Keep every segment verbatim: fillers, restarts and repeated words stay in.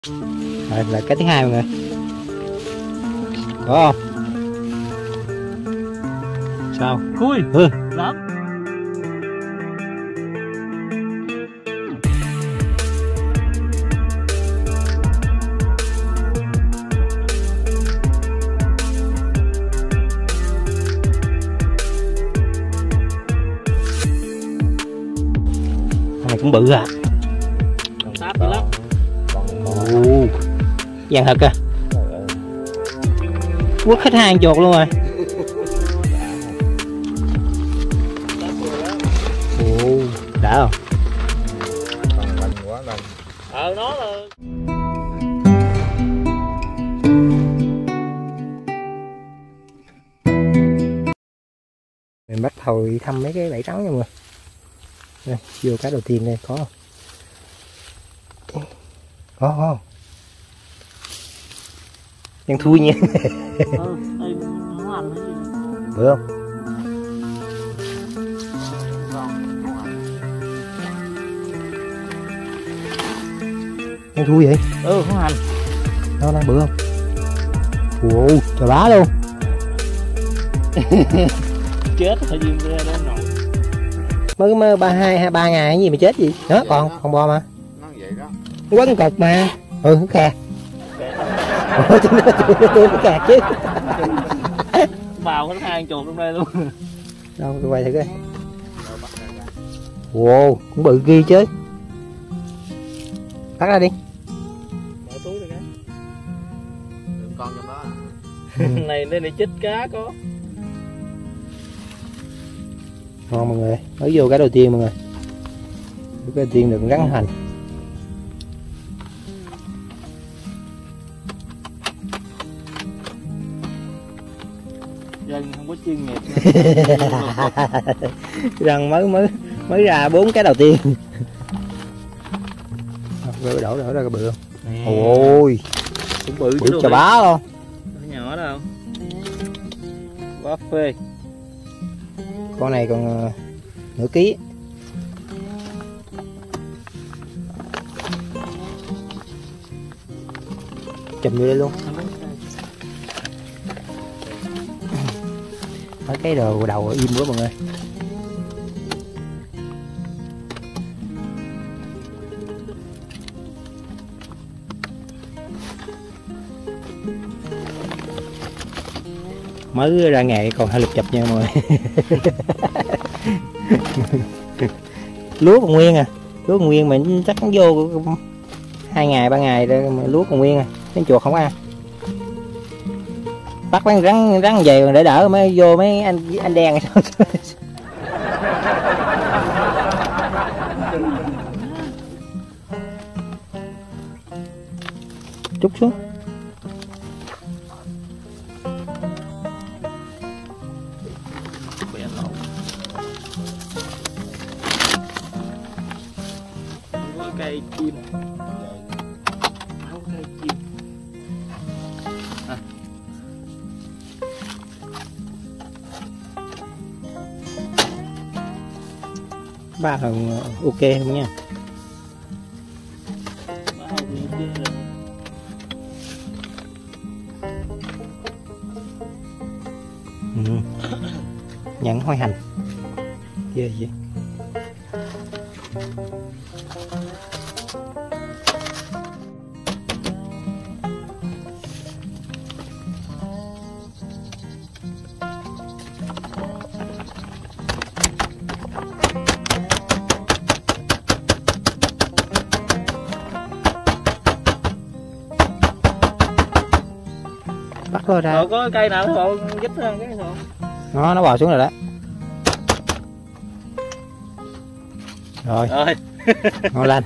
Rồi là cái thứ hai mọi người. Có không? Sao? Khui. Ừ. Lắm. Này cũng bự à. Còn táp dữ lắm. Ồ, vàng thật à. Quất hết hai chuột luôn rồi. Ồ, đã không? Ờ nó là mình bắt đầu đi thăm mấy cái bẫy trắng nha mọi người. Đây, vô cái đầu tiên đây có không? Có không? Đang thui nha. ừ, đây muốn ăn cái gì Được không? Đang thui vậy? ừ không hành Nó đang bự không? Ồ, trời bá luôn. chết phải diêm ra đó nổi Mới mới ba hai hai ba ngày cái gì mà chết gì? Đó còn đó. Còn bò mà. Nó vậy đó. Nó quấn cục mà. Ừ nó kẹt. Ủa tôi tôi nó kẹt chứ. vào hết hai chuột trong đây luôn. Đâu tôi quay thử coi. Wow, cũng bự ghi chứ. Bắt ra đi. Mở túi rồi cái. Đừng con trong đó à. này đây này chích cá có. Ngon mọi người, mới vô cái đầu tiên mọi người. Cái đầu tiên đừng rắn hành. Dân không có chuyên nghiệp. Răng mới mới mới ra bốn cái đầu tiên. Rồi đổ đổ ra cái bự không? Ôi, Cũng bự bự chà bá luôn. Nhỏ đâu. Quá phê. Con này còn uh, nửa ký. Chùm vô đây luôn. Mấy cái đồ đầu im quá mọi người. Mới ra nghề còn hơi lục chập nha mọi người. Lúa còn nguyên à, lúa còn nguyên mà chắc nó vô hai ngày ba ngày rồi mà lúa còn nguyên à, cái chuột không ăn. Bắt bán rắn rắn về còn để đỡ mới vô mấy anh anh đen sao. Trút xuống. Cây chim. Không cây chim. À. Ba lần ok không nha. Ừ. Nhận hoa hành. Ghê vậy. Bắt rồi ra. Rồi có cây nào nó dít ra cái rồi. Nó nó bò xuống rồi đó. Rồi. Rồi. Ngon lên.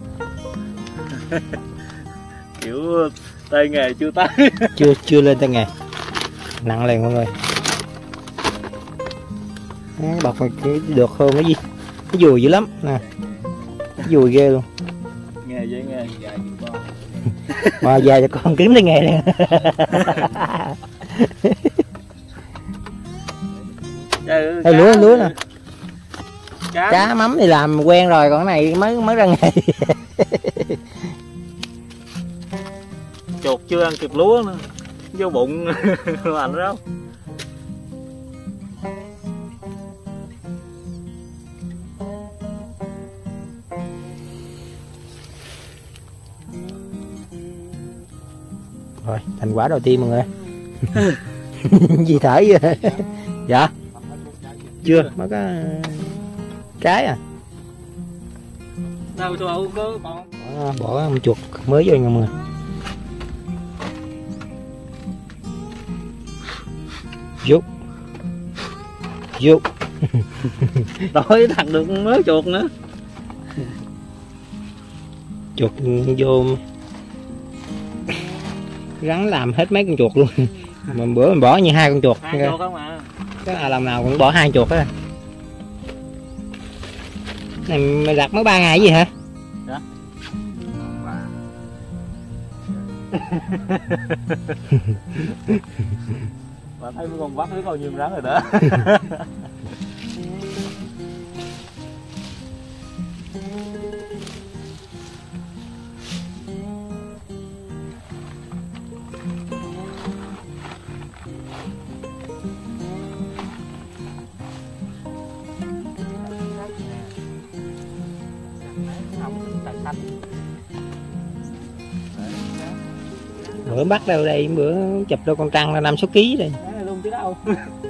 Kiểu tay nghề chưa tới. chưa chưa lên tay nghề. Nặng liền mọi người. Cái bọc này được hơn cái gì? Cái dùi dữ lắm nè. Cái dùi ghê luôn. Nghề dễ nghề dài chịu con. Mà dài cho con kiếm tay nghề liền. Đây lúa lúa nè. Cá, Cá mắm thì làm quen rồi, còn cái này mới mới ra nghề. chuột chưa ăn kịp lúa nữa, vô bụng lành đó. Rồi thành quả đầu tiên mọi người. Gì thở vậy? Dạ chưa mới có cái à. Đâu đâu có còn Bỏ, bỏ con chuột mới vô nha mọi người. Giúp giúp đói thằng được mới chuột nữa. Chuột vô gắn làm hết mấy con chuột luôn. Mà bữa mình bỏ như hai con chuột. Hai chuột không à. Cái à, lần nào cũng bỏ hai chuột á. Này mày đặt mới ba ngày gì hả? Dạ. Bà thấy con bắt thấy bao nhiêu rắn rồi đó. Bữa bắt đâu đây, bữa chụp đâu con trăng là năm sáu ký đây. Luôn chứ đâu.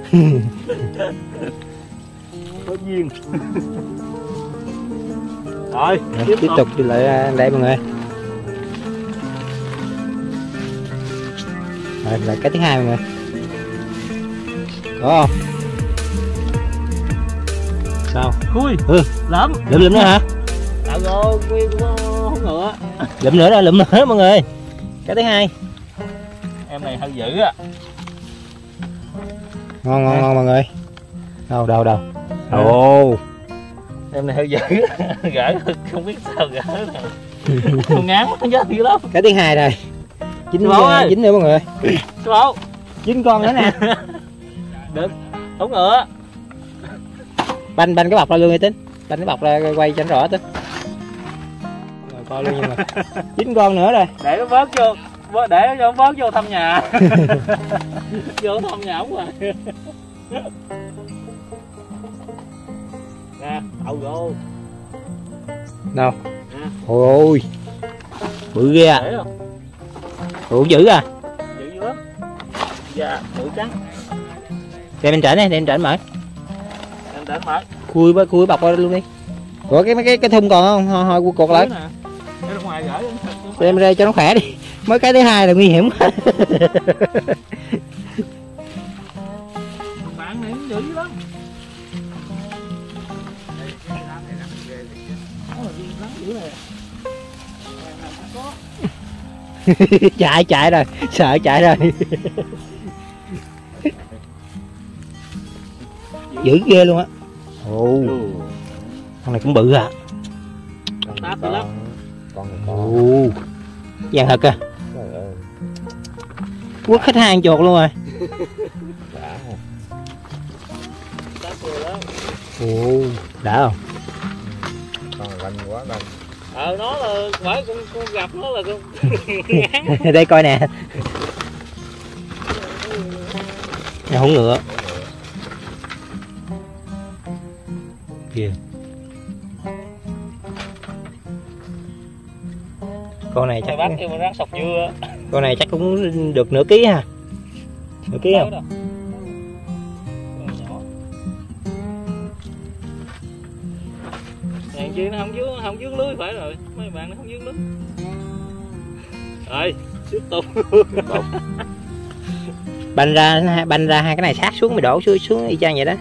Có duyên. Rồi, tiếp, tiếp tục đi lại đây mọi người. Rồi lại cái thứ hai mọi người. Có không? Sao? Khui. Ừ. Lắm. Lụm lụm nữa hả? Tạo rồi, nguyên của húng ngựa. Lụm nữa đó, lụm nữa mọi người. Cái thứ hai. Em này hơi dữ á. Ngon ngon ngon mọi người. Đâu đâu đâu. Ồ. Em này hơi dữ. Gỡ không biết sao gỡ nè. Không ngán nó chết dữ lắm. Cái thứ hai rồi. Chín chín nữa mọi người. Số chín con nữa nè. Được. Húng ngựa. Banh banh cái bọc ra luôn đi Tính. Banh cái bọc ra quay cho nó rõ Tính. Rồi coi luôn nhưng mà. chín con nữa rồi. Để nó vớt vô. Để nó vớt vô thăm nhà. Vô thăm nhà ổng rồi. Nè, đậu vô. Đâu? Nè. Ôi. Bự ghê à. Ủa dữ à. Dữ dữ lắm. Dạ, bự trắng. Đem bên trển đi, đem trển mở. Em trển mở. Khui với khui bọc ra luôn đi. Ủa cái cái cái thun còn không? Hồi hồi của cột lại. Cái ra ngoài gửi. Đem ra cho nó khỏe đi. Mới cái thứ hai là nguy hiểm quá. Bạn này dữ lắm. Chạy chạy rồi, sợ chạy rồi. Dữ ghê luôn á. Ồ. Con này cũng bự à. Táp dữ lắm. Ồ. Vàng thật à. Quất hết hai chuột luôn rồi. Ồ, đã không? Con lạnh quá lạnh. Ờ nó là phải con, con gặp nó là con. Đây coi nè. Nhà húng ngựa. Kìa. Con này chắc bắt kêu mà rắn sọc dưa. Con này chắc cũng được nửa ký ha. Nửa ký không? Hàng chi nó không dướng không dướng lưới phải rồi, mấy bạn nó không dướng lưới. Rồi, tiếp tục. Banh ra banh ra hai cái này sát xuống mày đổ xuống xuống y chang vậy đó.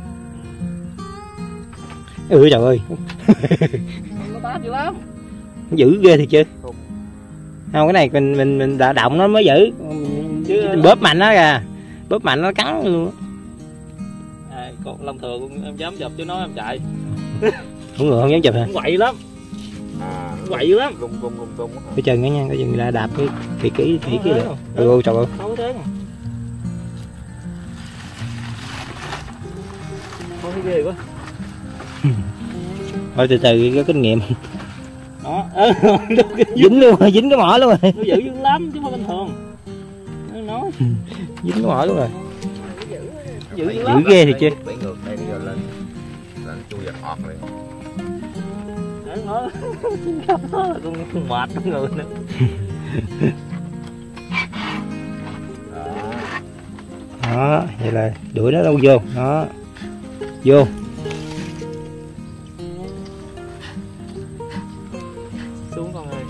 Ừ trời ơi. Nó táp dữ lắm. Dữ ghê thì chứ. Không cái này mình mình mình đã động nó mới giữ. Chứ bóp mạnh nó kìa. Bóp mạnh nó cắn luôn. À, con Long Thường em dám chụp chứ nói em chạy. Không ngựa không dám chụp hả? Quậy lắm. À, quậy lắm. Rung rung rung rung. Cái chân đó nha, cái chân là đạp cái kỹ kỹ kỹ kỹ được. Ừ trời ơi. Không có thế nè. Không thấy ghê quá. Thôi từ từ có kinh nghiệm. Đó. Ừ, dính luôn rồi, dính cái mỏ luôn rồi. nó dữ dữ lắm chứ không bình thường. Nó nói Dính cái mỏ luôn rồi. dữ dữ Dữ lắm. ghê thì chứ. Bẫy ngược đây bây giờ lên lên chui giật ọt liền. Nó nó là con mệt con người nữa. Đó, vậy là đuổi nó đâu vô. Đó. Vô. Xuống con ơi.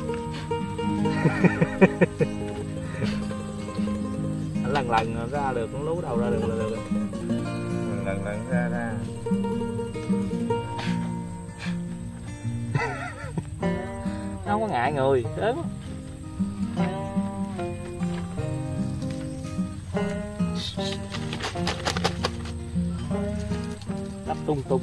lần lần ra được con lú đầu ra được là được. Lần lần lần ra ra. Nó không có ngại người lớn. Đắp tung tung.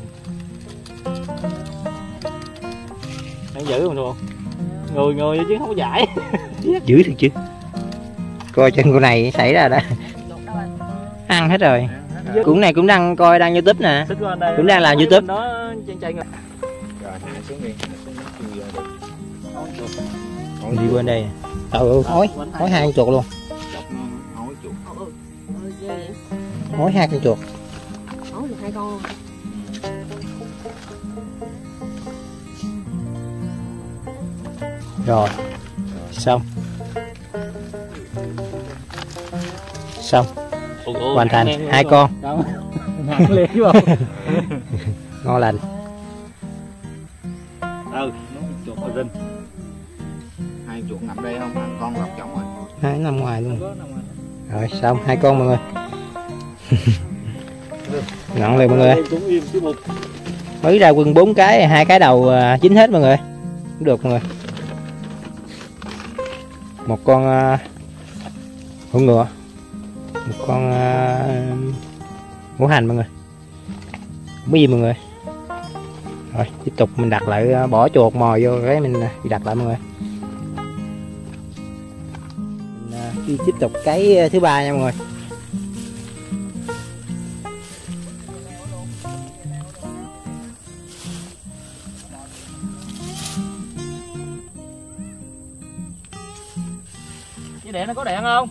Đang giữ không luôn. Người người chứ không có giải. Dữ thật chứ. Coi chân con này xảy ra đã. Ăn hết rồi. Cũng này cũng đang coi đang YouTube nè. Cũng đang làm YouTube. Nó chân chân rồi. Rồi hạ xuống đi, hạ xuống chui ra được. Đi bên đây. Ừ, hối, hối hai con chuột luôn. Chọc nó hối chuột. Hối hai con chuột. Hối được hai con. Rồi. Xong. Xong. Hoàn thành hai con. Nặng liền chứ không? Ngon lành. Ừ, nó chuột ở rinh. Hai chuột nằm đây không? Thằng con lọc chồng rồi. Hai nằm ngoài luôn. Rồi xong hai con mọi người. Nặng liền mọi người. Mới ra quân bốn cái, hai cái đầu chín hết mọi người. Cũng được mọi người. Một con uh, hổ ngựa, một con uh, hổ hành mọi người. Không có gì mọi người. Rồi tiếp tục mình đặt lại, uh, bỏ chuột mò vô cái mình đi đặt lại mọi người. Mình uh, đi tiếp tục cái thứ ba nha mọi người. Cái đèn nó có đèn không?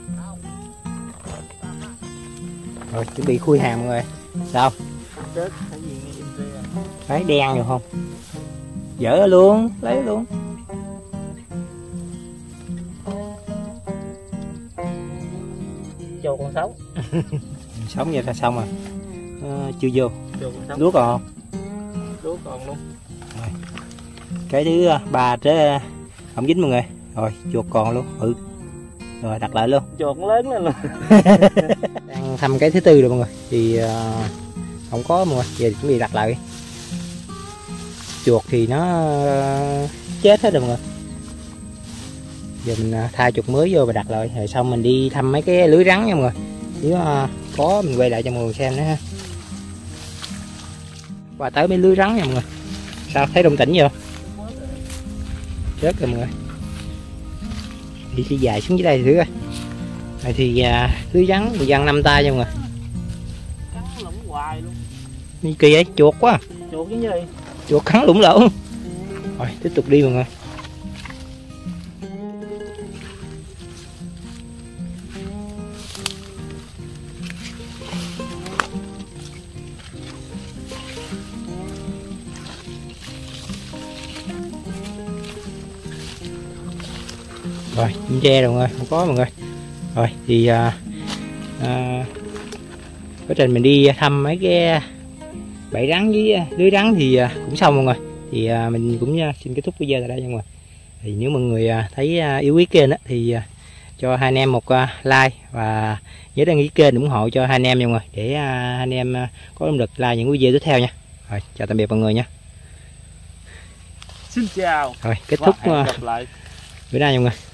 Rồi chuẩn bị khui hàng mọi người. Sao? Thấy đen được không? Dỡ luôn, lấy luôn. Chuột còn sống. Sống vậy là xong rồi. À, chưa vô. Lúa còn không? Lúa còn luôn. Rồi. Cái thứ ba chứ không dính mọi người. Rồi chuột còn luôn. Ừ. Rồi đặt lại luôn. Chuột lớn lên luôn. Đang thăm cái thứ tư rồi mọi người. Thì uh, không có mọi người. Giờ chuẩn bị đặt lại. Chuột thì nó uh, chết hết rồi mọi người. Giờ mình uh, thay chuột mới vô và đặt lại. Rồi xong mình đi thăm mấy cái lưới rắn nha mọi người. Nếu uh, có mình quay lại cho mọi người xem nữa ha. Qua tới mấy lưới rắn nha mọi người. Sao thấy động tĩnh gì không? Chết rồi mọi người. Đi sẽ dài xuống dưới đây thử coi. Này thì à, lưới rắn thì dăng năm tay nha mọi người. Cắn lủng hoài luôn. Như kỳ vậy, chuột quá. Chuột cái gì? Chuột cắn lủng lỗ. Rồi tiếp tục đi mọi người. Rồi chim tre rồi mọi người, không có mọi người. Rồi thì à, à, quá trình mình đi thăm mấy cái bẫy rắn với lưới rắn thì à, cũng xong mọi người. Thì à, mình cũng à, xin kết thúc video tại đây nha mọi người. Thì nếu mọi người à, thấy à, yêu quý kênh á, thì à, cho hai anh em một à, like và nhớ đăng ký kênh ủng hộ cho hai anh em nha mọi người, để à, hai anh em à, có động lực like những video tiếp theo nha. Rồi chào tạm biệt mọi người nha. Xin chào. Rồi kết thúc và hẹn à, gặp lại. bữa nay nha mọi người.